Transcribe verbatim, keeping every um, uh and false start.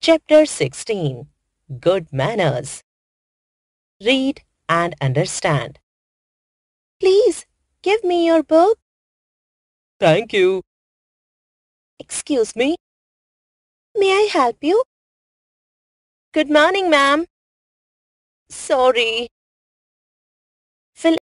Chapter sixteen. Good Manners. Read and understand. Please, give me your book. Thank you. Excuse me. May I help you? Good morning, ma'am. Sorry,